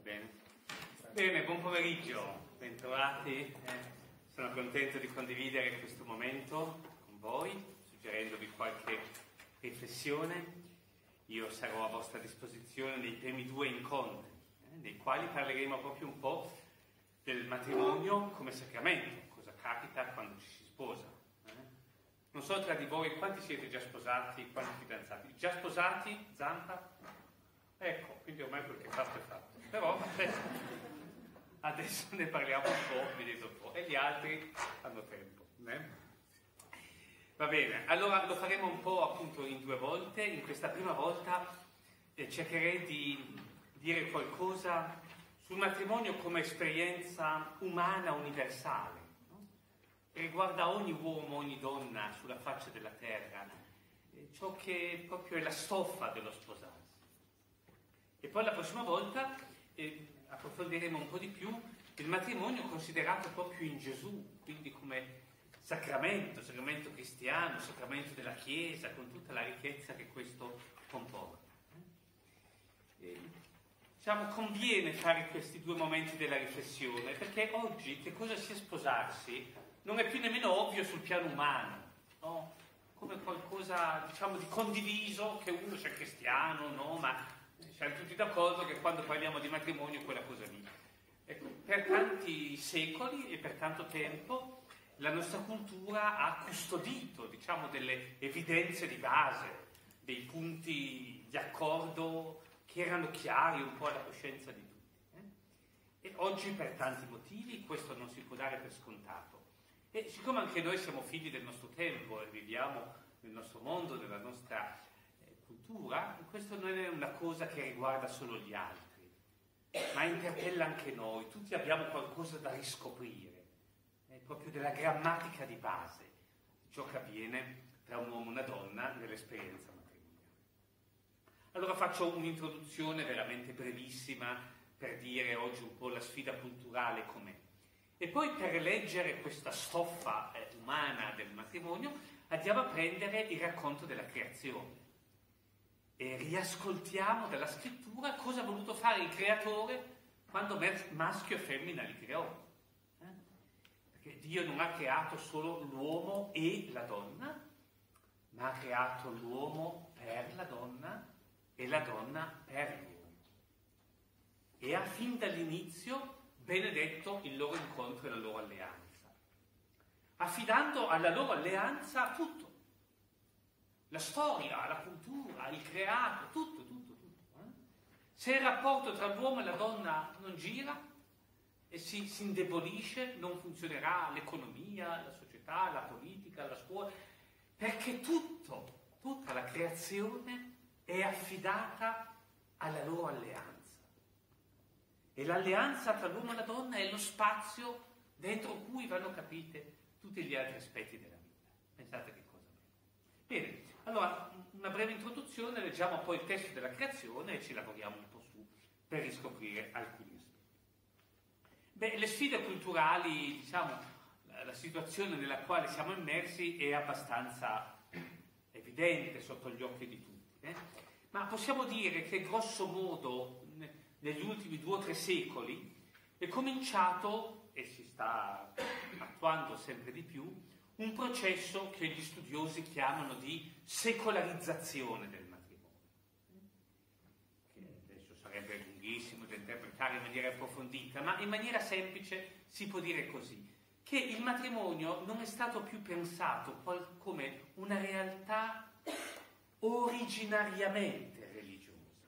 Bene. Bene, buon pomeriggio, bentrovati. Sono contento di condividere questo momento con voi, suggerendovi qualche riflessione. Io sarò a vostra disposizione nei primi 2 incontri, nei quali parleremo proprio un po' del matrimonio come sacramento, cosa capita quando ci si sposa. Non so tra di voi quanti siete già sposati, quanti fidanzati. Già sposati? Zampa? Ecco, quindi ormai quel che fatto è fatto. Però adesso ne parliamo un po', vedete un po', e gli altri hanno tempo. Va bene, allora lo faremo un po' appunto in 2 volte. In questa prima volta cercherei di dire qualcosa sul matrimonio come esperienza umana universale, no? Che riguarda ogni uomo, ogni donna sulla faccia della terra, ciò che proprio è la stoffa dello sposarsi. E poi la prossima volta approfondiremo un po' di più il matrimonio considerato proprio in Gesù, quindi come sacramento cristiano, sacramento della Chiesa, con tutta la ricchezza che questo comporta. Diciamo, conviene fare questi 2 momenti della riflessione, perché oggi che cosa sia sposarsi non è più nemmeno ovvio sul piano umano, no? Come qualcosa, diciamo, di condiviso, che uno sia cristiano, no? Ma siamo tutti d'accordo che quando parliamo di matrimonio è quella cosa lì. Ecco, per tanti secoli e per tanto tempo la nostra cultura ha custodito, diciamo, delle evidenze di base, dei punti di accordo che erano chiari un po' alla coscienza di tutti. E oggi per tanti motivi questo non si può dare per scontato. E siccome anche noi siamo figli del nostro tempo e viviamo nel nostro mondo, nella nostra cultura, questo non è una cosa che riguarda solo gli altri, ma interpella anche noi. Tutti abbiamo qualcosa da riscoprire, proprio della grammatica di base, ciò che avviene tra un uomo e una donna nell'esperienza matrimoniale. Allora faccio un'introduzione veramente brevissima per dire oggi un po' la sfida culturale com'è. E poi per leggere questa stoffa umana del matrimonio andiamo a prendere il racconto della creazione. E riascoltiamo dalla scrittura cosa ha voluto fare il creatore quando maschio e femmina li creò. Perché Dio non ha creato solo l'uomo e la donna, ma ha creato l'uomo per la donna e la donna per l'uomo. E ha fin dall'inizio benedetto il loro incontro e la loro alleanza, affidando alla loro alleanza tutto. La storia, la cultura, il creato, tutto. Se il rapporto tra l'uomo e la donna non gira e si indebolisce, non funzionerà l'economia, la società, la politica, la scuola, perché tutta la creazione è affidata alla loro alleanza. E l'alleanza tra l'uomo e la donna è lo spazio dentro cui vanno capite tutti gli altri aspetti della vita. Pensate che cosa. Bene, allora una breve introduzione, leggiamo poi il testo della creazione e ci lavoriamo un po' su per riscoprire alcuni aspetti. Le sfide culturali, diciamo, la situazione nella quale siamo immersi è abbastanza evidente sotto gli occhi di tutti, ma possiamo dire che grosso modo negli ultimi 2 o 3 secoli è cominciato, e si sta attuando sempre di più, un processo che gli studiosi chiamano di secolarizzazione del matrimonio, che adesso sarebbe lunghissimo da interpretare in maniera approfondita, ma in maniera semplice si può dire così, che il matrimonio non è stato più pensato come una realtà originariamente religiosa,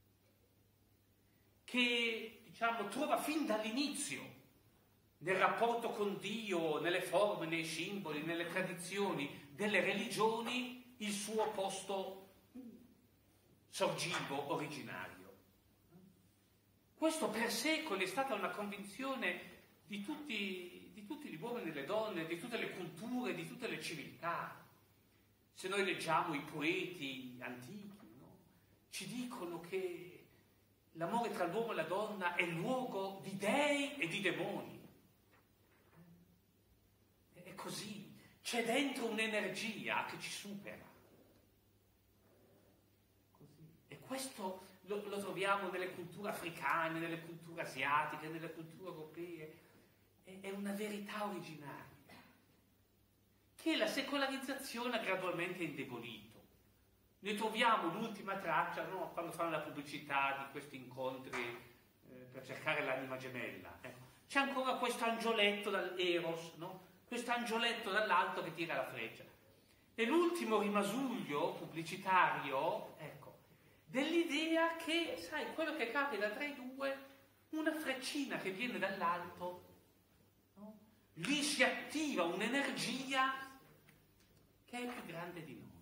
che, diciamo, trova fin dall'inizio nel rapporto con Dio, nelle forme, nei simboli, nelle tradizioni delle religioni, il suo posto sorgivo, originario. Questo per secoli è stata una convinzione di tutti gli uomini e le donne, di tutte le culture, di tutte le civiltà. Se noi leggiamo i poeti antichi, no? Ci dicono che l'amore tra l'uomo e la donna è luogo di dei e di demoni. È così, c'è dentro un'energia che ci supera. Così. E questo lo troviamo nelle culture africane, nelle culture asiatiche, nelle culture europee. È una verità originaria che la secolarizzazione ha gradualmente indebolito. Noi troviamo l'ultima traccia, no? Quando fanno la pubblicità di questi incontri per cercare l'anima gemella. Ecco. C'è ancora questo angioletto dall'Eros, no? Questo angioletto dall'alto che tira la freccia. È l'ultimo rimasuglio pubblicitario, ecco, dell'idea che, sai, quello che capita tra i due, una freccina che viene dall'alto, no? Lì si attiva un'energia che è più grande di noi.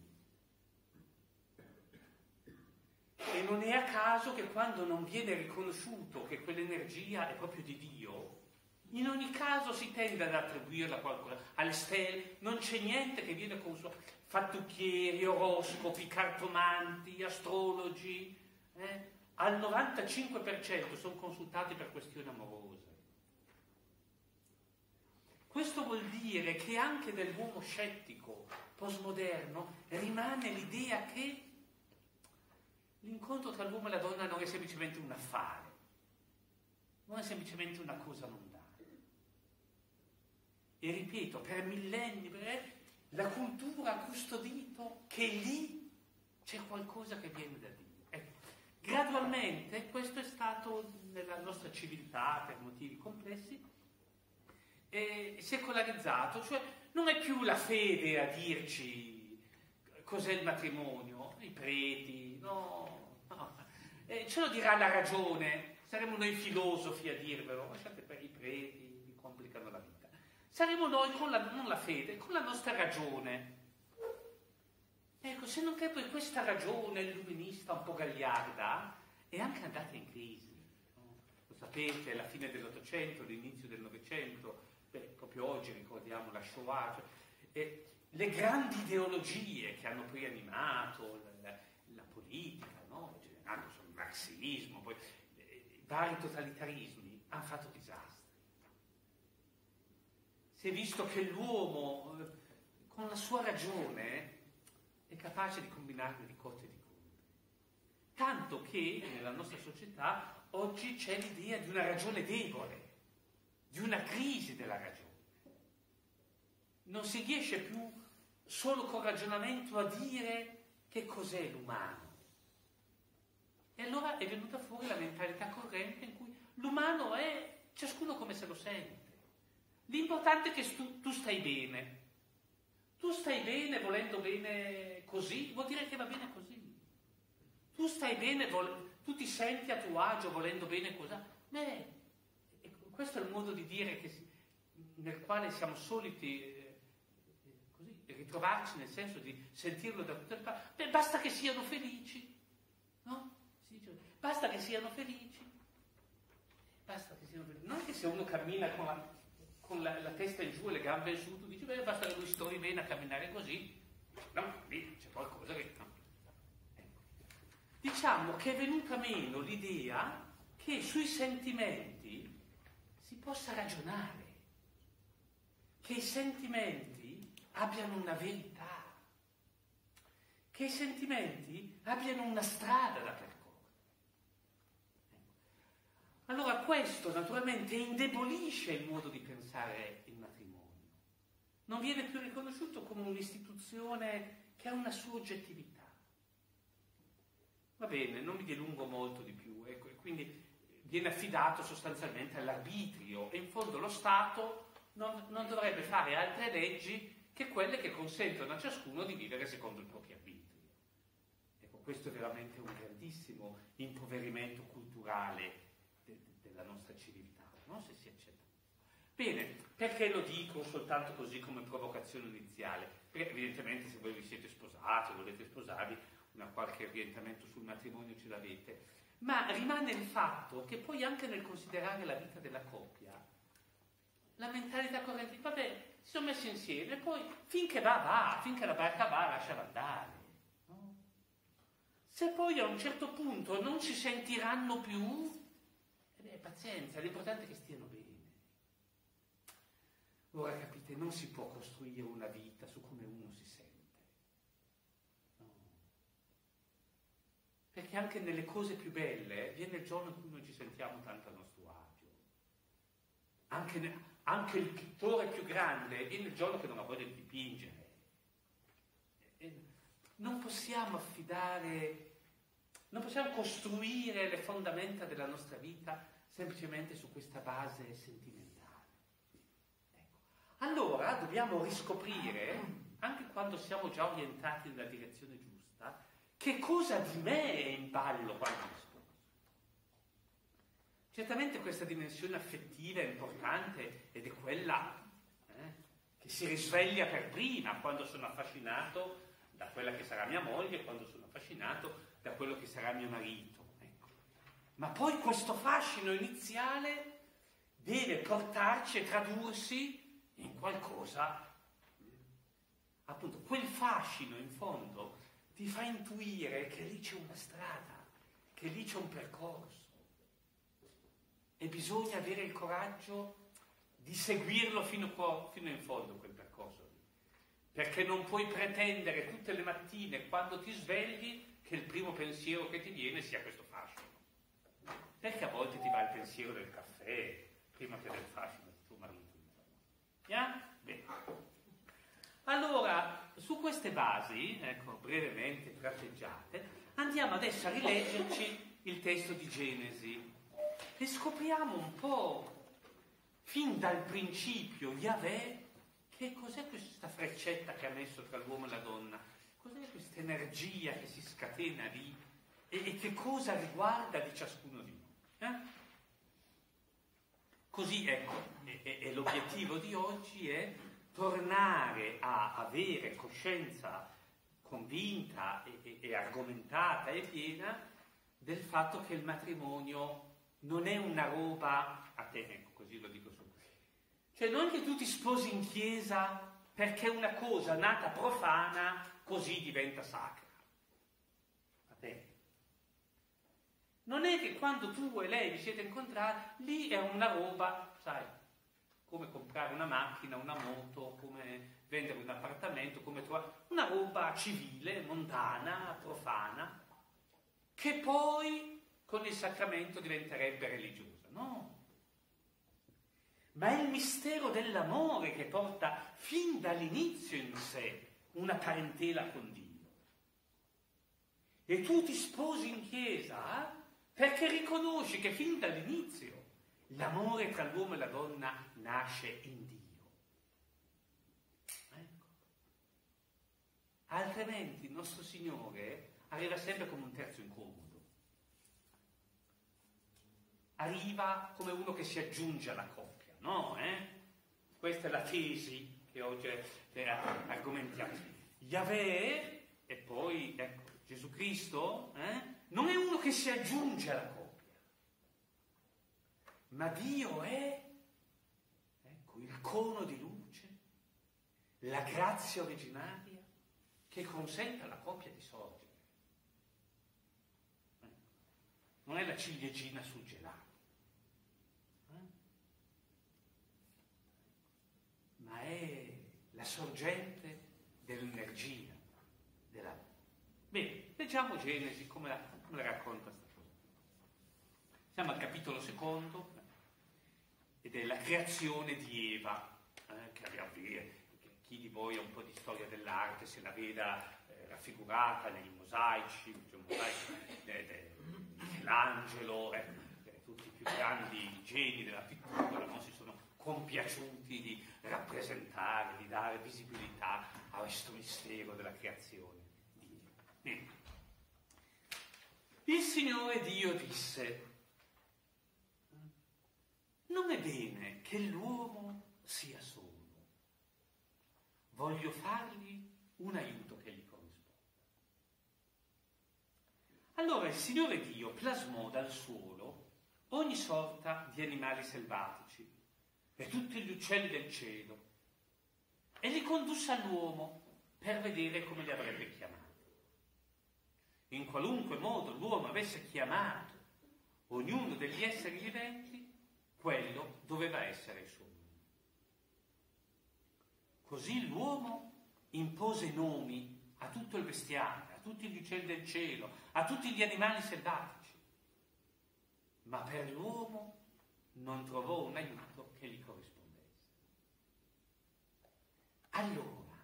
E non è a caso che quando non viene riconosciuto che quell'energia è proprio di Dio, in ogni caso si tende ad attribuirla a qualcosa, alle stelle. Non c'è niente che viene consultato. Fattucchieri, oroscopi, cartomanti, astrologi, al 95% sono consultati per questioni amorose. Questo vuol dire che anche nell'uomo scettico postmoderno rimane l'idea che l'incontro tra l'uomo e la donna non è semplicemente un affare, non è semplicemente una cosa non dare. E ripeto, per millenni la cultura ha custodito che lì c'è qualcosa che viene da Dio. Ecco, gradualmente questo è stato nella nostra civiltà, per motivi complessi, secolarizzato, cioè non è più la fede a dirci cos'è il matrimonio, i preti, no. Ce lo dirà la ragione, saremo noi filosofi a dirvelo, lasciate per i preti, vi complicano la vita. Saremo noi non la fede, con la nostra ragione. Ecco, se non che poi questa ragione illuminista un po' gagliarda è anche andata in crisi. No? Lo sapete, alla fine dell'Ottocento, all'inizio del Novecento, proprio oggi ricordiamo la Shoah, le grandi ideologie che hanno poi animato la politica, no? Il marxismo, poi vari totalitarismi, hanno fatto disastri. Si è visto che l'uomo, con la sua ragione, è capace di combinarne di cotte e di conti. Tanto che nella nostra società oggi c'è l'idea di una ragione debole, di una crisi della ragione. Non si riesce più solo col ragionamento a dire che cos'è l'umano. E allora è venuta fuori la mentalità corrente in cui l'umano è ciascuno come se lo sente. L'importante è che tu stai bene. Tu stai bene volendo bene così, vuol dire che va bene così. Tu stai bene, tu ti senti a tuo agio volendo bene così. Questo è il modo di dire nel quale siamo soliti così, ritrovarci, nel senso di sentirlo da tutte le parti. Basta che siano felici, no? Basta che siano felici. Basta che siano felici. Non è che se uno cammina con la testa in giù e le gambe in su, tu dici, basta che lui si trovi bene a camminare così. No, lì c'è qualcosa che... No. Ecco. Diciamo che è venuta meno l'idea che sui sentimenti si possa ragionare, che i sentimenti abbiano una verità, che i sentimenti abbiano una strada da percorrere. Allora questo naturalmente indebolisce il modo di pensare il matrimonio. Non viene più riconosciuto come un'istituzione che ha una sua oggettività. Va bene, non mi dilungo molto di più, ecco, e quindi viene affidato sostanzialmente all'arbitrio e in fondo lo Stato non dovrebbe fare altre leggi che quelle che consentono a ciascuno di vivere secondo il proprio arbitrio. Ecco, questo è veramente un grandissimo impoverimento culturale della nostra civiltà, non se si accetta. Bene, perché lo dico soltanto così come provocazione iniziale? Perché evidentemente se voi vi siete sposati o volete sposarvi, una qualche orientamento sul matrimonio ce l'avete, ma rimane il fatto che poi anche nel considerare la vita della coppia, la mentalità corrente, vabbè, si sono messi insieme, poi finché va, finché la barca va, lasciala andare. No? Se poi a un certo punto non si sentiranno più, pazienza, l'importante è che stiano bene. Ora capite, non si può costruire una vita su come uno si sente. No. Perché anche nelle cose più belle viene il giorno in cui non ci sentiamo tanto a nostro agio. Anche il pittore più grande viene il giorno che non ha voglia di dipingere. Non possiamo costruire le fondamenta della nostra vita semplicemente su questa base sentimentale. Ecco. Allora dobbiamo riscoprire, anche quando siamo già orientati nella direzione giusta, che cosa di me è in ballo quando mi sposo. Certamente questa dimensione affettiva è importante ed è quella che si risveglia per prima quando sono affascinato da quella che sarà mia moglie, quando sono affascinato da quello che sarà mio marito. Ecco. Ma poi questo fascino iniziale deve portarci e tradursi in qualcosa, appunto, quel fascino in fondo ti fa intuire che lì c'è una strada, che lì c'è un percorso e bisogna avere il coraggio di seguirlo fino in fondo quel percorso lì, perché non puoi pretendere tutte le mattine quando ti svegli che il primo pensiero che ti viene sia questo fascino, perché a volte ti va il pensiero del caffè prima che del fascino di tuo marito. Bene. Allora, su queste basi, ecco, brevemente tratteggiate, andiamo adesso a rileggerci il testo di Genesi e scopriamo un po', fin dal principio, Yahweh, che cos'è questa freccetta che ha messo tra l'uomo e la donna? Cos'è questa energia che si scatena lì? E che cosa riguarda di ciascuno di noi? Così, ecco, e l'obiettivo di oggi è tornare a avere coscienza convinta e argomentata e piena del fatto che il matrimonio non è una roba a te, ecco, così lo dico subito. Cioè non che tu ti sposi in chiesa perché una cosa nata profana così diventa sacra. Va bene. Non è che quando tu e lei vi siete incontrati, lì è una roba, sai, come comprare una macchina, una moto, come vendere un appartamento, come trovare una roba civile, mondana, profana, che poi con il sacramento diventerebbe religiosa. No. Ma è il mistero dell'amore che porta fin dall'inizio in sé una parentela con Dio. E tu ti sposi in chiesa perché riconosci che fin dall'inizio l'amore tra l'uomo e la donna nasce in Dio. Ecco. Altrimenti il nostro Signore arriva sempre come un terzo incomodo. Arriva come uno che si aggiunge alla coppia, no? Questa è la tesi che oggi argomentiamo. Yahweh, e poi, ecco, Gesù Cristo, non è uno che si aggiunge alla coppia, ma Dio è, ecco, il cono di luce, la grazia originaria che consente alla coppia di sorgere. Non è la ciliegina sul gelato, ma è la sorgente dell'energia, della... Bene, leggiamo Genesi, come la racconta questa cosa. Siamo al capitolo 2 ed è la creazione di Eva, che abbiamo visto. Chi di voi ha un po' di storia dell'arte se la veda raffigurata nei mosaici, Michelangelo, tutti i più grandi geni della pittura, no? Si sono compiaciuti di rappresentare, di dare visibilità a questo mistero della creazione di Dio. Il Signore Dio disse: non è bene che l'uomo sia solo, voglio fargli un aiuto che gli corrisponda. Allora il Signore Dio plasmò dal suolo ogni sorta di animali selvatici e tutti gli uccelli del cielo e li condusse all'uomo per vedere come li avrebbe chiamati. In qualunque modo l'uomo avesse chiamato ognuno degli esseri viventi, quello doveva essere il suo nome. Così l'uomo impose nomi a tutto il bestiame, a tutti gli uccelli del cielo, a tutti gli animali selvatici. Ma per l'uomo non trovò un aiuto che gli corrispondesse. Allora,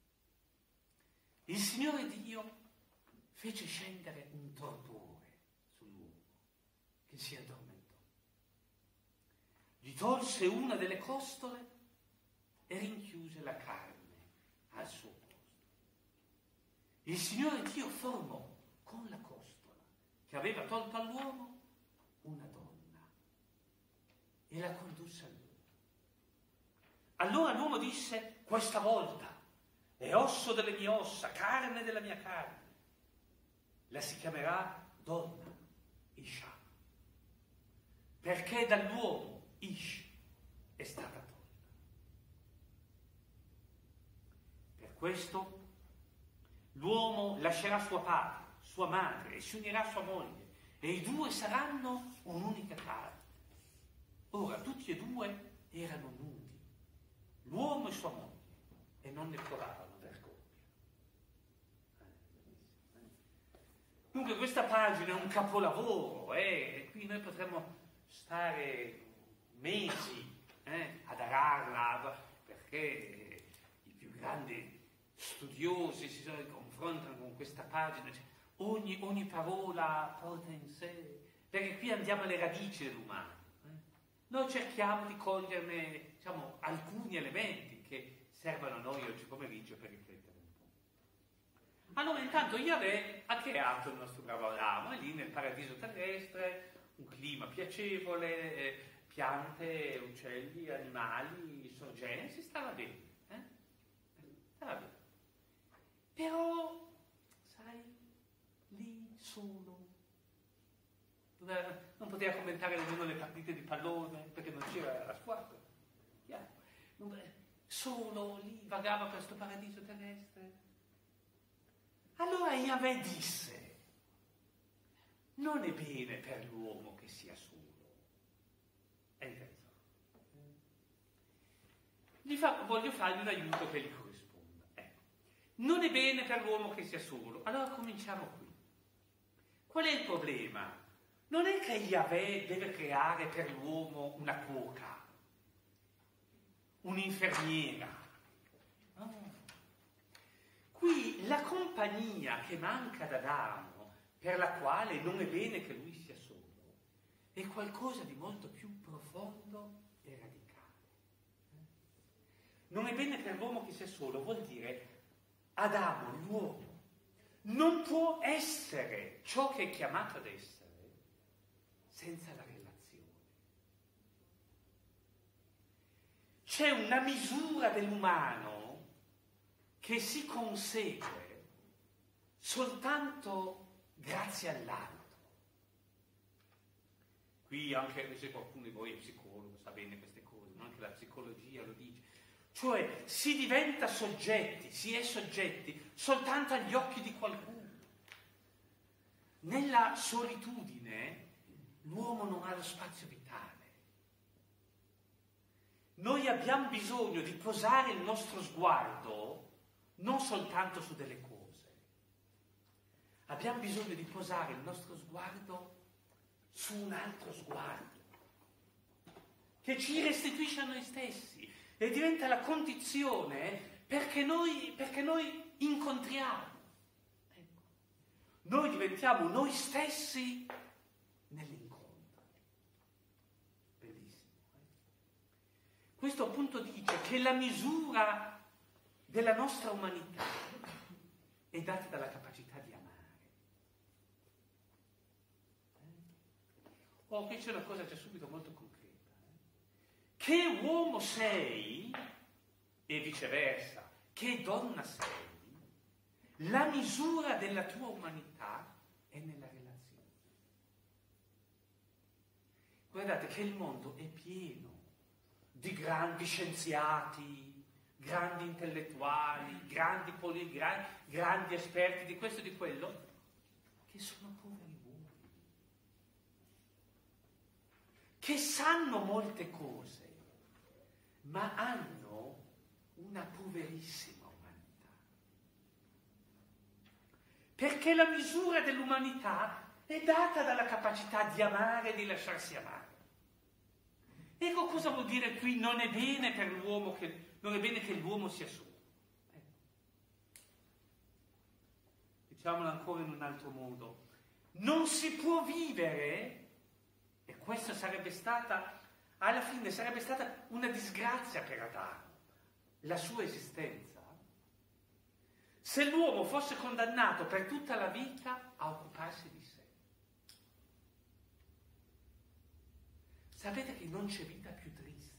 il Signore Dio fece scendere un torpore sull'uomo che si addormentò. Gli tolse una delle costole e rinchiuse la carne al suo posto. Il Signore Dio formò con la costola che aveva tolto all'uomo una donna e la condusse a lui. Allora l'uomo disse: questa volta è osso delle mie ossa, carne della mia carne. La si chiamerà donna Isha, perché dall'uomo Ish è stata tolta. Per questo l'uomo lascerà suo padre, sua madre e si unirà a sua moglie e i due saranno un'unica carne. Ora tutti e due erano nudi, l'uomo e sua moglie, e non ne provavano vergogna. Dunque questa pagina è un capolavoro, e qui noi potremmo stare mesi ad ararla, perché i più grandi studiosi si confrontano con questa pagina, cioè, ogni parola porta in sé, perché qui andiamo alle radici dell'umano. Noi cerchiamo di coglierne, diciamo, alcuni elementi che servono a noi oggi pomeriggio per riflettere un po'. Allora intanto Yahweh ha creato il nostro bravo Adamo, è lì nel paradiso terrestre, un clima piacevole, piante, uccelli, animali, sorgenti, stava bene. Stava bene. Però, sai, lì solo, non poteva commentare nemmeno le partite di pallone perché non c'era la squadra. Solo lì vagava questo paradiso terrestre. Allora Yahweh disse: non è bene per l'uomo che sia solo. È interessante. Voglio fargli un aiuto che gli corrisponda. Ecco. Non è bene per l'uomo che sia solo. Allora cominciamo qui. Qual è il problema? Non è che Yahweh deve creare per l'uomo una cuoca, un'infermiera. No. Qui la compagnia che manca ad Adamo, per la quale non è bene che lui sia solo, è qualcosa di molto più profondo e radicale. Non è bene per l'uomo che sia solo, vuol dire Adamo, l'uomo, non può essere ciò che è chiamato ad essere senza la relazione. C'è una misura dell'umano che si consegue soltanto grazie all'altro. Qui anche se qualcuno di voi è psicologo sa bene queste cose, ma anche la psicologia lo dice. Cioè si diventa soggetti, si è soggetti soltanto agli occhi di qualcuno. Nella solitudine l'uomo non ha lo spazio vitale. Noi abbiamo bisogno di posare il nostro sguardo non soltanto su delle cose. Abbiamo bisogno di posare il nostro sguardo su un altro sguardo che ci restituisce a noi stessi e diventa la condizione perché noi incontriamo. Ecco. Noi diventiamo noi stessi nell'incontro. Bellissimo. Questo appunto dice che la misura della nostra umanità è data dalla capacità di amare. Oh, qui c'è una cosa già subito molto concreta. Che uomo sei e viceversa, che donna sei, la misura della tua umanità è nella relazione. Guardate che il mondo è pieno di grandi scienziati, grandi intellettuali, grandi esperti di questo e di quello, che sono poveri uomini, che sanno molte cose, ma hanno una poverissima umanità. perché la misura dell'umanità è data dalla capacità di amare e di lasciarsi amare. Ecco cosa vuol dire qui: non è bene per l'uomo non è bene che l'uomo sia solo. Diciamolo ancora in un altro modo: non si può vivere, e questa sarebbe stata, alla fine sarebbe stata una disgrazia per Adamo, la sua esistenza, se l'uomo fosse condannato per tutta la vita a occuparsi di sé. Sapete che non c'è vita più triste,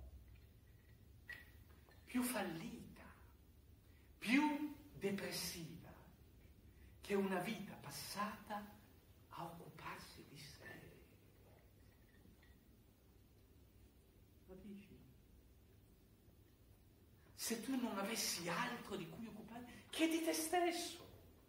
più fallita, più depressiva che una vita passata a occuparsi di sé. Capisci? Se tu non avessi altro di cui occuparti che di te stesso.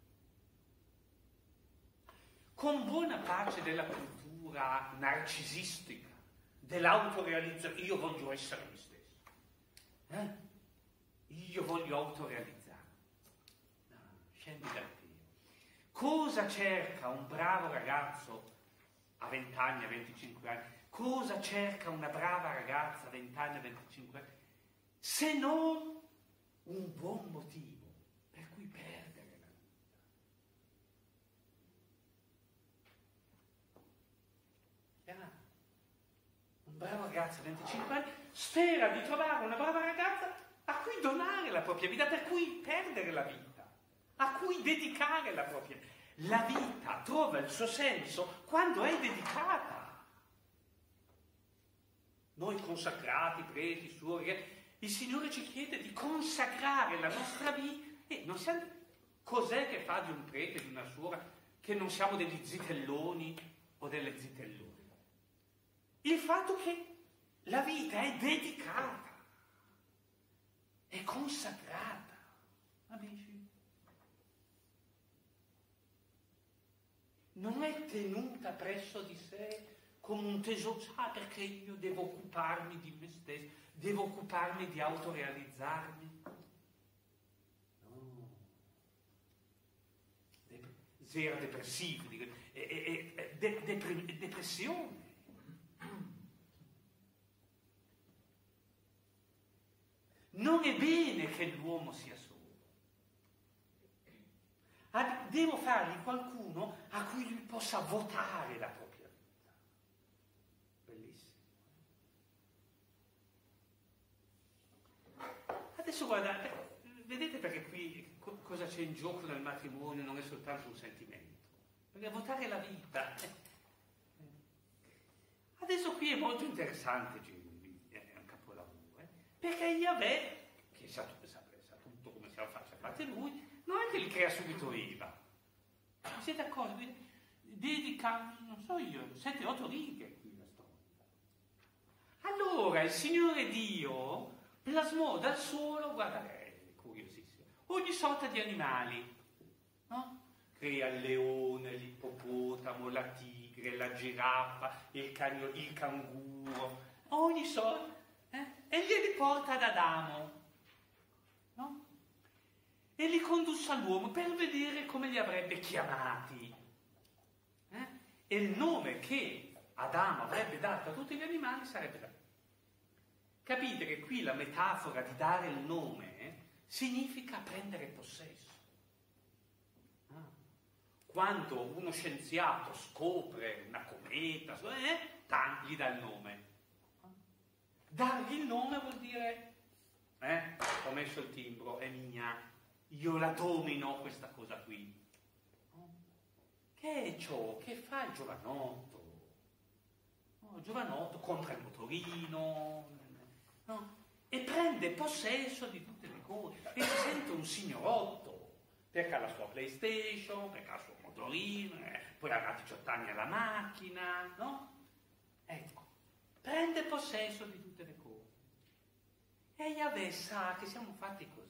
Con buona pace della cultura narcisistica, dell'autorealizzazione, io voglio essere me stesso, io voglio autorealizzare. No, scendi dal piede. Cosa cerca un bravo ragazzo a 20 anni, a 25 anni? Cosa cerca una brava ragazza a 20 anni, a 25 anni? Se non un buon motivo per cui perdere la vita. Un bravo ragazzo a 25 anni spera di trovare una brava ragazza a cui donare la propria vita, per cui perdere la vita, a cui dedicare la propria vita. La vita trova il suo senso quando è dedicata. Noi consacrati, preti, suori, il Signore ci chiede di consacrare la nostra vita, e non siamo, cos'è che fa di un prete, di una suora, che non siamo degli zitelloni o delle zitellone? Il fatto che la vita è dedicata, è consacrata, amici. Non è tenuta presso di sé come un tesoro, perché io devo occuparmi di me stesso, devo occuparmi di autorealizzarmi. No. Zero depressivo, depressione. Non è bene che l'uomo sia solo. Devo fargli qualcuno a cui lui possa votare la propria vita. Bellissimo. Adesso guardate, vedete perché qui cosa c'è in gioco nel matrimonio non è soltanto un sentimento. Perché votare la vita. Adesso qui è molto interessante, è un capolavoro, perché Yahweh, che sa tutto come si faccia, fate lui, non è che li crea subito Eva. Siete d'accordo? Dedica, non so io, 7-8 righe qui la storia. Allora il Signore Dio plasmò dal suolo, guarda, è curiosissimo, ogni sorta di animali, no? Crea il leone, l'ippopotamo, la tigre, la giraffa, il canguro, ogni sorta, e glieli porta ad Adamo, no? E li condusse all'uomo per vedere come li avrebbe chiamati. E il nome che Adamo avrebbe dato a tutti gli animali sarebbe dato. Capite che qui la metafora di dare il nome significa prendere possesso. Quando uno scienziato scopre una cometa, gli dà il nome. Dargli il nome vuol dire, ho messo il timbro, è mia. Io la domino questa cosa qui. Che è ciò che fa il giovanotto? Il giovanotto compra il motorino, no? E prende possesso di tutte le cose e si sente un signorotto perché ha la sua PlayStation, perché ha il suo motorino, poi avrà 18 anni alla macchina, no? Ecco, prende possesso di tutte le cose. E Yahweh sa che siamo fatti così.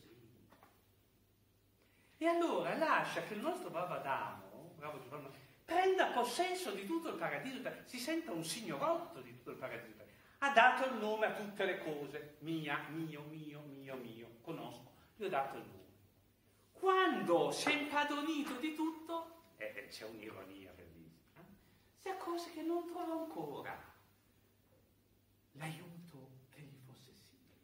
E allora lascia che il nostro bravo Adamo, prenda possesso di tutto il paradiso, si senta un signorotto di tutto il paradiso. Ha dato il nome a tutte le cose, mia, mio, conosco, gli ho dato il nome. quando si è impadronito di tutto, c'è un'ironia bellissima, si accorse che non trova ancora l'aiuto che gli fosse simile.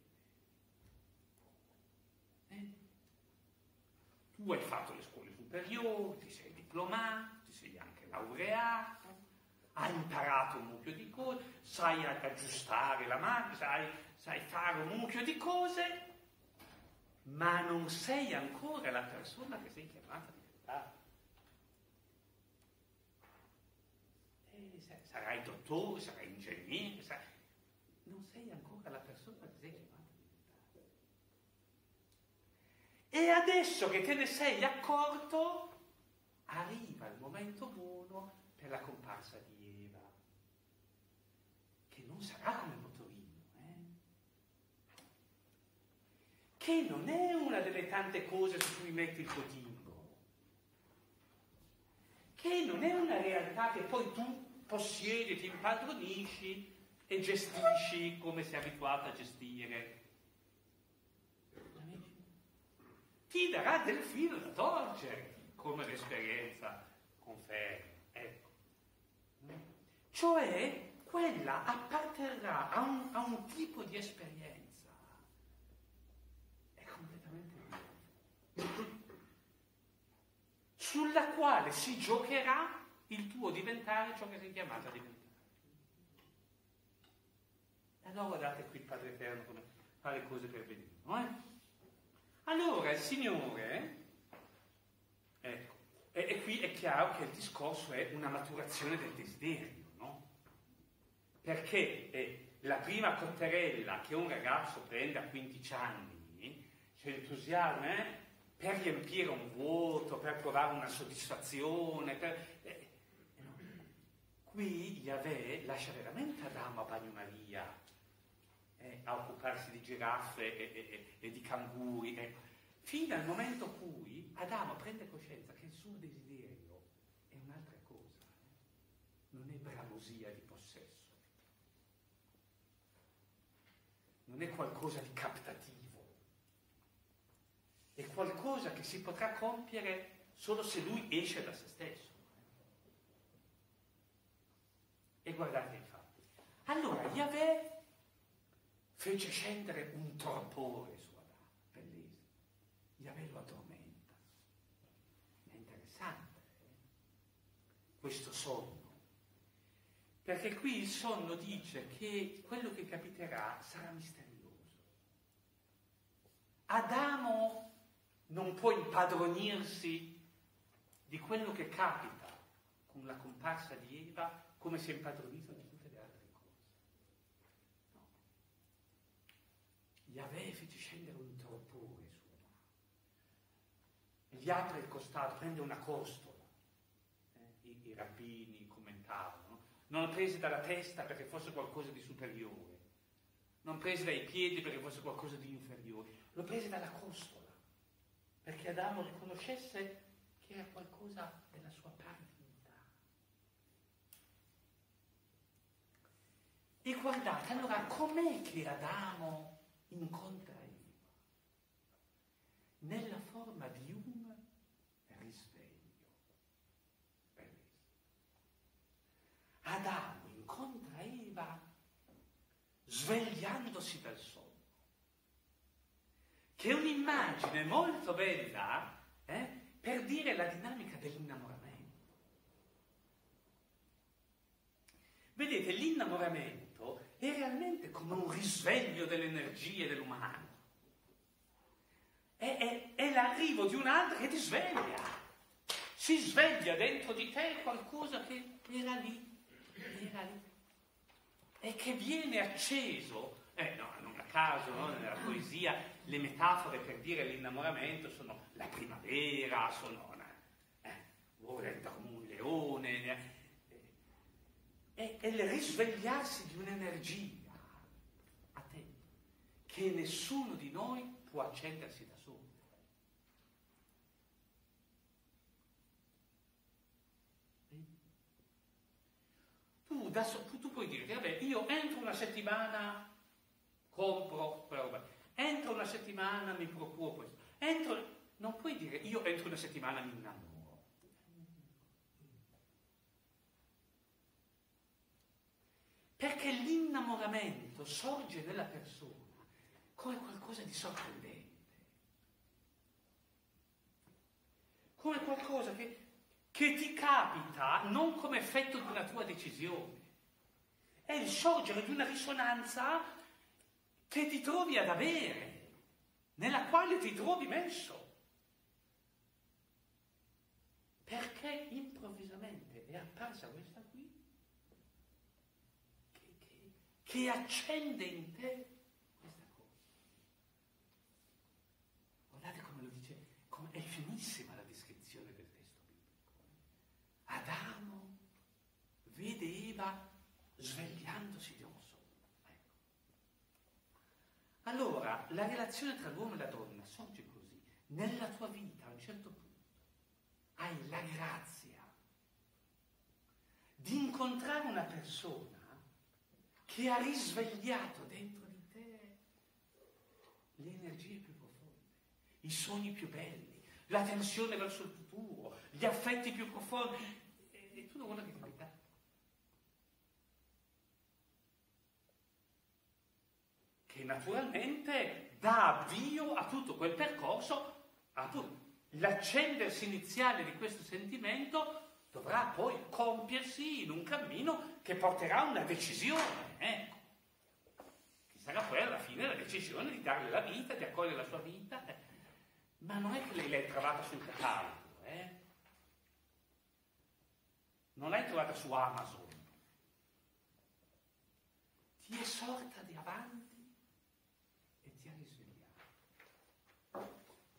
Tu hai fatto le scuole superiori, ti sei diplomato, ti sei anche laureato, hai imparato un mucchio di cose, sai aggiustare la macchina, sai fare un mucchio di cose, ma non sei ancora la persona che sei chiamata a diventare. Sarai dottore, sarai ingegnere, non sei ancora la persona che sei chiamata a diventare. E adesso che te ne sei accorto, arriva il momento buono per la comparsa di Eva, che non sarà come il motorino, che non è una delle tante cose su cui metti il tuo timbro, che non è una realtà che poi tu possiedi, ti impadronisci e gestisci come sei abituato a gestire. Ti darà del filo da torcere, come l'esperienza conferma. Ecco. Cioè, quella apparterrà a un tipo di esperienza. È completamente nuova. Sulla quale si giocherà il tuo diventare ciò che sei chiamato a diventare. E allora guardate qui il Padre Eterno come fa le cose per benissimo, Allora il Signore, ecco, e qui è chiaro che il discorso è una maturazione del desiderio, no? Perché la prima cotterella che un ragazzo prende a 15 anni, c'è l'entusiasmo, per riempire un vuoto, per provare una soddisfazione, no. Qui Yahweh lascia veramente Adamo a bagnomaria, a occuparsi di giraffe e di canguri, fino al momento in cui Adamo prende coscienza che il suo desiderio è un'altra cosa, non è bramosia di possesso, non è qualcosa di captativo, è qualcosa che si potrà compiere solo se lui esce da se stesso. E guardate infatti, allora Yahweh fece scendere un torpore su Adamo, bellissimo. Yahweh lo addormenta. È interessante, questo sonno. Perché qui il sonno dice che quello che capiterà sarà misterioso. Adamo non può impadronirsi di quello che capita con la comparsa di Eva come si è impadronito di tutte le altre cose. No. Yahweh fece scendere un torpore su Adamo. Gli apre il costato, prende una costola. I rabbini commentavano, no? Non prese dalla testa perché fosse qualcosa di superiore, non prese dai piedi perché fosse qualcosa di inferiore, lo prese dalla costola, perché Adamo riconoscesse che era qualcosa della sua pari dignità. E guardate, allora com'è che Adamo incontra Eva? Nella forma di un risveglio. Bellissimo. Adamo incontra Eva svegliandosi dal sonno, che è un'immagine molto bella per dire la dinamica dell'innamoramento. Vedete, l'innamoramento è realmente come un risveglio delle energie dell'umano. È l'arrivo di un'altra che ti sveglia. Si sveglia dentro di te qualcosa che era lì, e che viene acceso. Non a caso, no? Nella poesia le metafore per dire l'innamoramento sono la primavera, sono vuole come un leone, è il risvegliarsi di un'energia attenta che nessuno di noi può accendersi da solo. Tu puoi dire, vabbè, io entro una settimana compro quella roba, entro una settimana mi procuro questo, non puoi dire io entro una settimana mi innamoro. Perché l'innamoramento sorge nella persona come qualcosa di sorprendente, come qualcosa che ti capita non come effetto di una tua decisione. È il sorgere di una risonanza che ti trovi ad avere, nella quale ti trovi messo. Perché improvvisamente è apparsa questa qui che accende in te questa cosa. Guardate come lo dice, è finissima la descrizione del testo biblico. Adamo vede Eva svegliandosi di un sonno. Ecco. Allora, la relazione tra l'uomo e la donna sorge così. Nella tua vita, a un certo punto, hai la grazia di incontrare una persona che ha risvegliato dentro di te le energie più profonde, i sogni più belli, la tensione verso il futuro, gli affetti più profondi. E tu non vuoi che capita? Che naturalmente dà avvio a tutto quel percorso, l'accendersi iniziale di questo sentimento dovrà poi compiersi in un cammino che porterà a una decisione, ecco. Che sarà poi alla fine la decisione di darle la vita, di accogliere la sua vita. Ma non è che lei l'hai trovata sul catalogo, Non l'hai trovata su Amazon. Ti è sorta di avanti e ti ha risvegliato.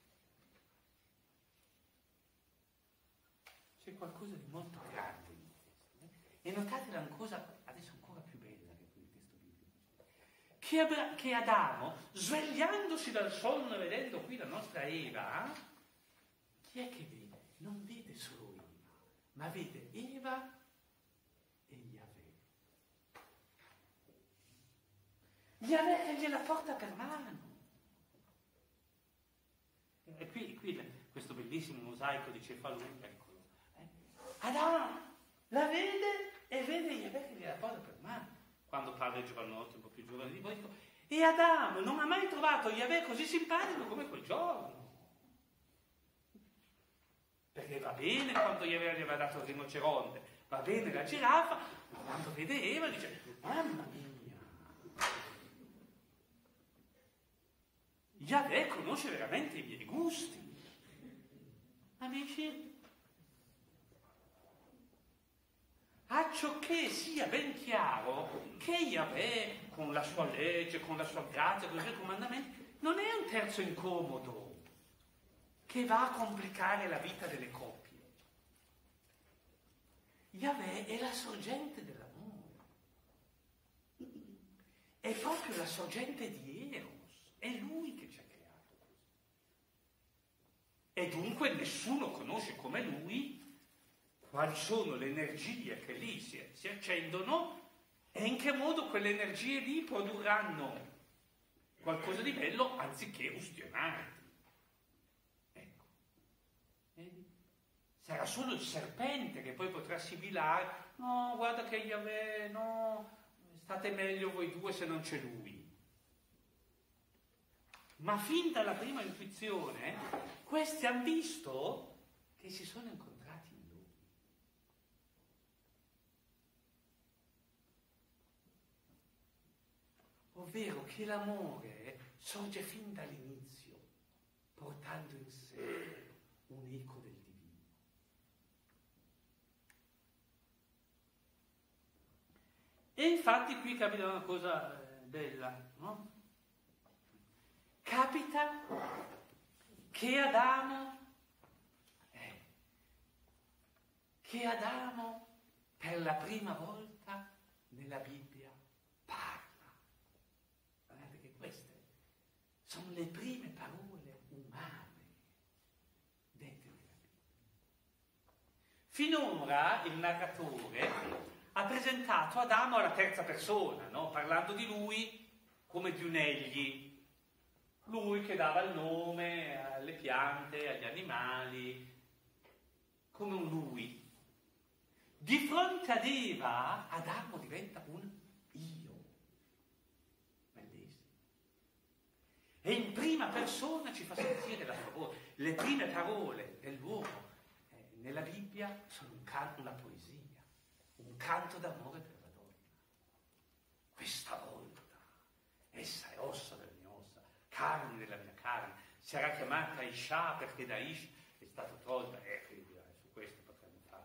C'è qualcosa di molto grande in questo. E notate la cosa adesso ancora più bella che il testo biblico. Che Adamo, svegliandosi dal sonno e vedendo qui la nostra Eva, chi è che vede? Non vede solo Eva, ma vede Eva e Yahweh. Yahweh che gliela porta per mano. E qui questo bellissimo mosaico di Cefalù, eccolo. Adamo la vede e vede Yahweh che gliela porta per mano. Quando parla il giovanotto, un po' più giovane di voi, dico, e Adamo non ha mai trovato Yahweh così simpatico come quel giorno. Perché va bene quando Yahweh gli aveva dato il rinoceronte, va bene la giraffa, ma quando vede Eva dice, mamma mia, Yahweh conosce veramente i miei gusti. Amici, acciò che sia ben chiaro che Yahweh, con la sua legge, con la sua grazia, con i suoi comandamenti, non è un terzo incomodo che va a complicare la vita delle coppie. Yahweh è la sorgente dell'amore. È proprio la sorgente di Eros. È lui che ci ha creato così. E dunque nessuno conosce come lui quali sono le energie che lì si accendono e in che modo quelle energie lì produrranno qualcosa di bello anziché ustionarti. Ecco. Vedi? Sarà solo il serpente che poi potrà sibilare, no, guarda che Yahweh, no, state meglio voi due se non c'è lui. Ma fin dalla prima intuizione, questi hanno visto che si sono incontrati in lui. Ovvero che l'amore sorge fin dall'inizio, portando in sé un eco del divino. E infatti qui capita una cosa bella, no? Capita che Adamo per la prima volta nella Bibbia parla. Guardate che queste sono le prime parole umane dette nella Bibbia. Finora il narratore ha presentato Adamo alla terza persona, no? Parlando di lui come di un egli. lui che dava il nome alle piante, agli animali, come un lui. Di fronte ad Eva, Adamo diventa un io. Bellissimo. E in prima persona ci fa sentire la sua voce. Le prime parole dell'uomo nella Bibbia sono una poesia, un canto d'amore per la donna. Questa volta essa è ossa delle mie ossa, carne della mia carne, sarà chiamata Isha perché da Ish è stato tolta, su questo potremmo fare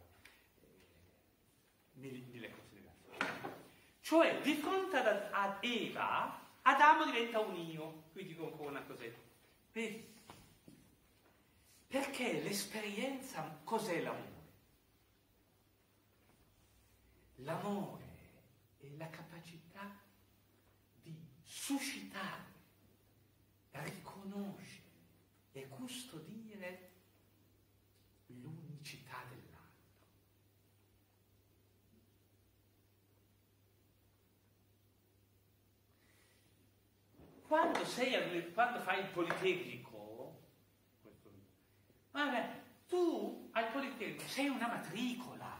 mille considerazioni. Cioè, di fronte ad Eva, Adamo diventa un io. Qui dico ancora una cosetta. Vedi? Perché l'esperienza, cos'è l'amore? L'amore è la capacità di suscitare, riconoscere e custodire l'unicità dell'altro. Quando fai il Politecnico, tu al Politecnico sei una matricola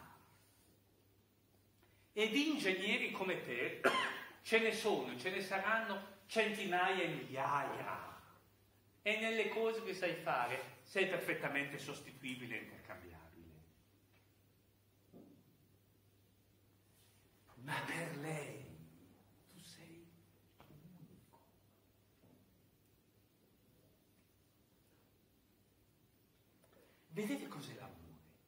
e di ingegneri come te ce ne saranno centinaia e migliaia, e nelle cose che sai fare sei perfettamente sostituibile e intercambiabile. Ma per lei tu sei unico. Vedete cos'è l'amore?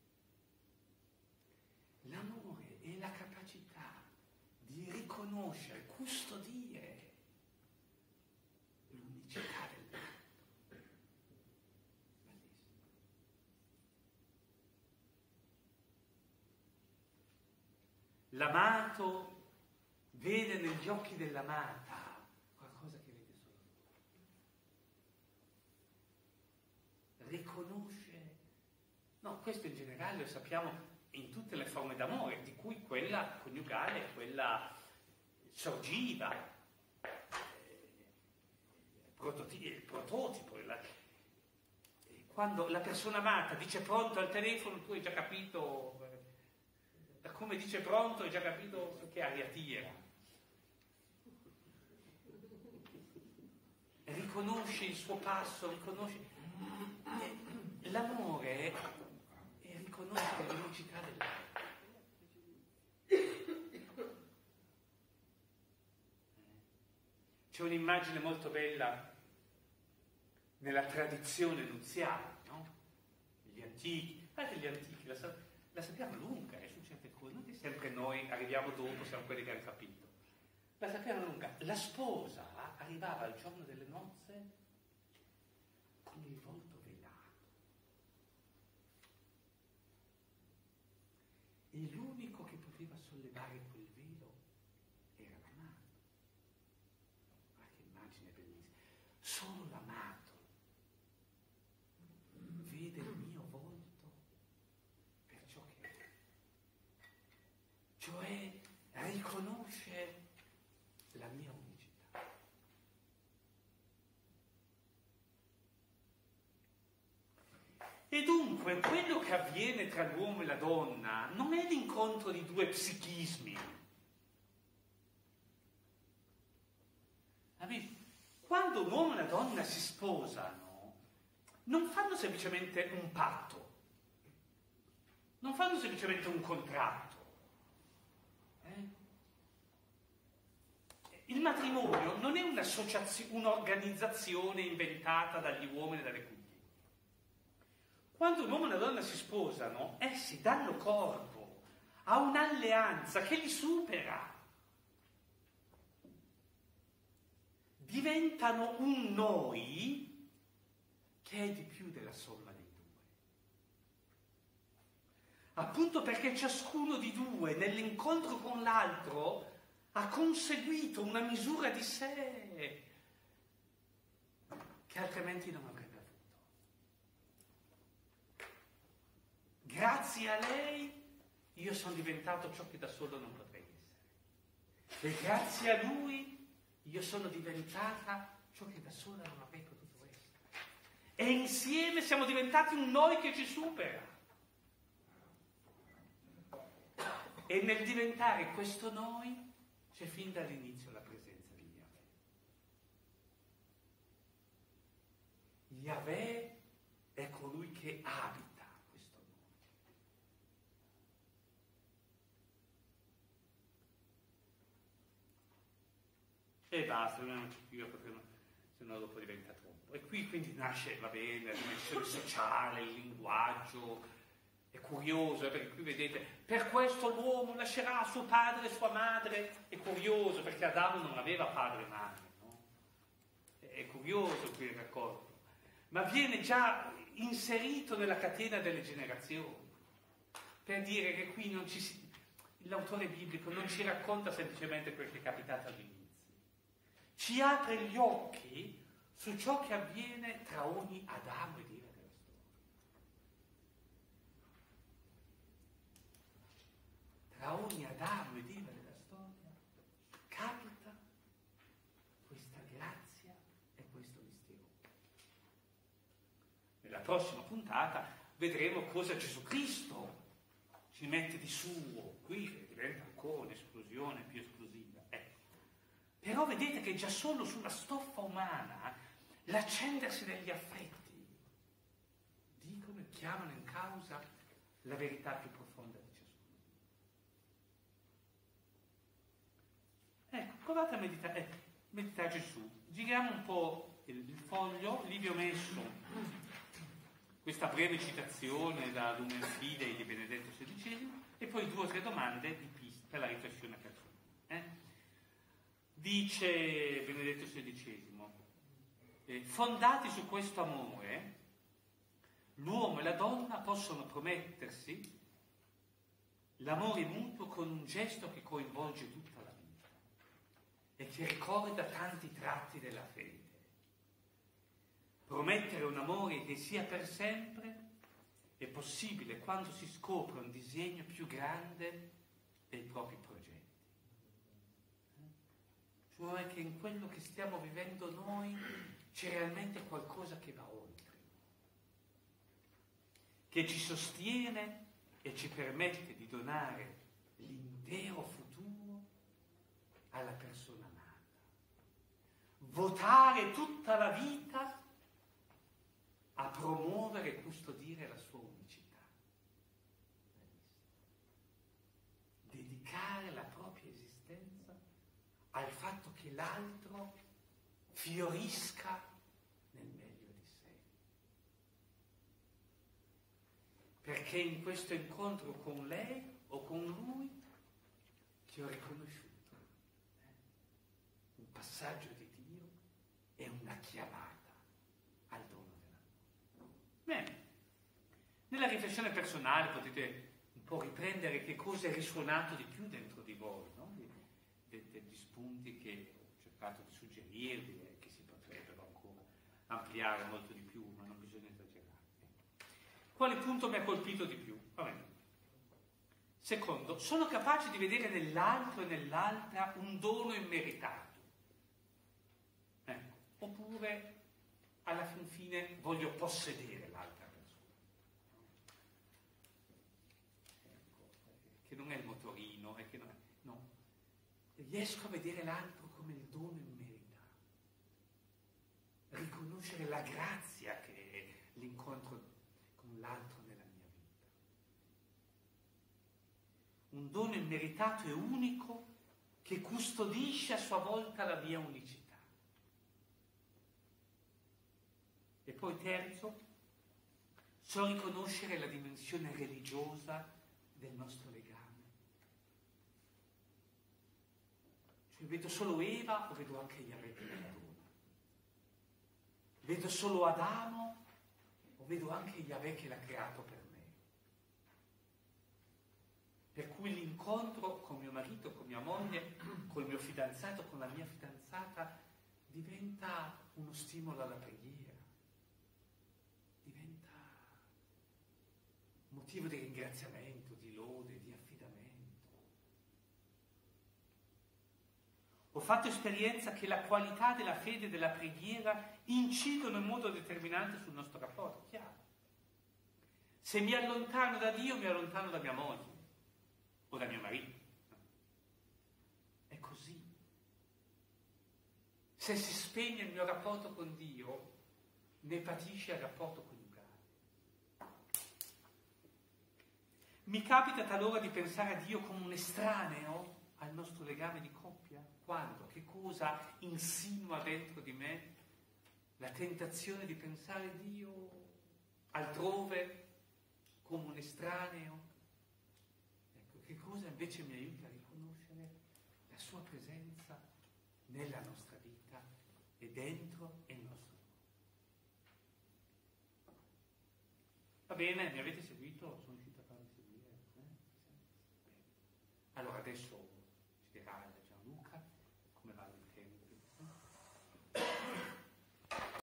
L'amore è la capacità di riconoscere, custodire l'unicità dell'altro. Bellissimo. L'amato vede negli occhi dell'amata qualcosa che vede solo lui. Riconosce. No, questo in generale lo sappiamo in tutte le forme d'amore, di cui quella coniugale, quella sorgiva, prototipo. Quando la persona amata dice pronto al telefono, tu hai già capito, da come dice pronto hai già capito che aria tira. Riconosce il suo passo, riconosce. L'amore è riconoscere l'unicità dell'altro. C'è un'immagine molto bella nella tradizione nuziale, no? Gli antichi, la sappiamo lunga su certe cose, non è sempre noi arriviamo dopo, siamo quelli che hanno capito. La sappiamo lunga. La sposa arrivava al giorno delle nozze con il volto velato. E l'unico che poteva sollevare quel velo era l'amato. Ma che immagine bellissima. Solo l'amato vede il mio volto per ciò che è. Cioè riconosce la mia unicità. E dunque quello che avviene tra l'uomo e la donna non è l'incontro di due psichismi. Quando un uomo e una donna si sposano, non fanno semplicemente un patto, non fanno semplicemente un contratto. Il matrimonio non è un'organizzazione inventata dagli uomini e dalle coppie. Quando un uomo e una donna si sposano, essi danno corpo a un'alleanza che li supera. Diventano un noi che è di più della somma dei due. Appunto perché ciascuno di due nell'incontro con l'altro ha conseguito una misura di sé che altrimenti non avrebbe avuto. Grazie a lei io sono diventato ciò che da solo non potrei essere. E grazie a lui io sono diventata ciò che da sola non avrei potuto essere. E insieme siamo diventati un noi che ci supera. E nel diventare questo noi c'è fin dall'inizio la presenza di Yahweh. Yahweh è colui che abita questo noi. E basta, non ci più perché se no dopo diventa troppo. E qui quindi nasce, va bene, la dimensione sociale, il linguaggio. È curioso, perché qui vedete, per questo l'uomo lascerà suo padre e sua madre. È curioso, perché Adamo non aveva padre e madre, no? È curioso qui il racconto. Ma viene già inserito nella catena delle generazioni, per dire che qui non l'autore biblico non ci racconta semplicemente quel che è capitato all'inizio, ci apre gli occhi su ciò che avviene tra ogni Adamo ed Eva della storia. Tra ogni Adamo ed Eva della storia capita questa grazia e questo mistero. Nella prossima puntata vedremo cosa Gesù Cristo ci mette di suo, qui diventa ancora un'esplosione più esplosiva. Però vedete che già solo sulla stoffa umana l'accendersi degli affetti dicono e chiamano in causa la verità più profonda di ciascuno. Ecco, provate a meditare Gesù. Giriamo un po' il foglio, lì vi ho messo questa breve citazione da Lumen Fidei di Benedetto XVI e poi 2 o 3 domande di pista per la riflessione personale. Dice Benedetto XVI, fondati su questo amore, l'uomo e la donna possono promettersi l'amore mutuo con un gesto che coinvolge tutta la vita e che ricorda tanti tratti della fede. Promettere un amore che sia per sempre è possibile quando si scopre un disegno più grande dei propri progetti. Cioè che in quello che stiamo vivendo noi c'è realmente qualcosa che va oltre, che ci sostiene e ci permette di donare l'intero futuro alla persona amata. Votare tutta la vita a promuovere e custodire la sua unicità. Dedicare la propria esistenza al fatto che l'altro fiorisca nel meglio di sé. Perché in questo incontro con lei o con lui che ho riconosciuto un passaggio di Dio e una chiamata al dono dell'amore. Bene, nella riflessione personale potete un po' riprendere che cosa è risuonato di più dentro di voi, no? Degli spunti che ho cercato di suggerirvi e che si potrebbero ancora ampliare molto di più, ma non bisogna esagerare. Quale punto mi ha colpito di più? Va bene. Secondo, sono capace di vedere nell'altro e nell'altra un dono immeritato. Oppure, alla fin fine, voglio possedere l'altra persona. Che non è il motorino, è che non è... No. Riesco a vedere l'altro come il dono immeritato. Riconoscere la grazia che è l'incontro con l'altro nella mia vita. Un dono immeritato e unico che custodisce a sua volta la mia unicità. E poi terzo, so riconoscere la dimensione religiosa del nostro legame. Cioè vedo solo Eva o vedo anche Yahweh che la dona? Vedo solo Adamo o vedo anche Yahweh che l'ha creato per me? Per cui l'incontro con mio marito, con mia moglie, col mio fidanzato, con la mia fidanzata diventa uno stimolo alla preghiera. Diventa motivo di ringraziamento, di lode, di affidamento. Ho fatto esperienza che la qualità della fede e della preghiera incidono in modo determinante sul nostro rapporto, chiaro. Se mi allontano da Dio, mi allontano da mia moglie o da mio marito. È così. Se si spegne il mio rapporto con Dio, ne patisce il rapporto coniugale. Mi capita talora di pensare a Dio come un estraneo al nostro legame di coppia? Quando? Che cosa insinua dentro di me la tentazione di pensare a Dio altrove come un estraneo? Ecco, che cosa invece mi aiuta a riconoscere la sua presenza nella nostra vita e dentro il nostro mondo. Va bene, mi avete seguito? Sono riuscito a farvi seguire? Bene. Allora adesso